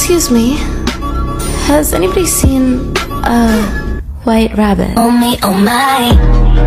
Excuse me. Has anybody seen a white rabbit? Oh me, oh my.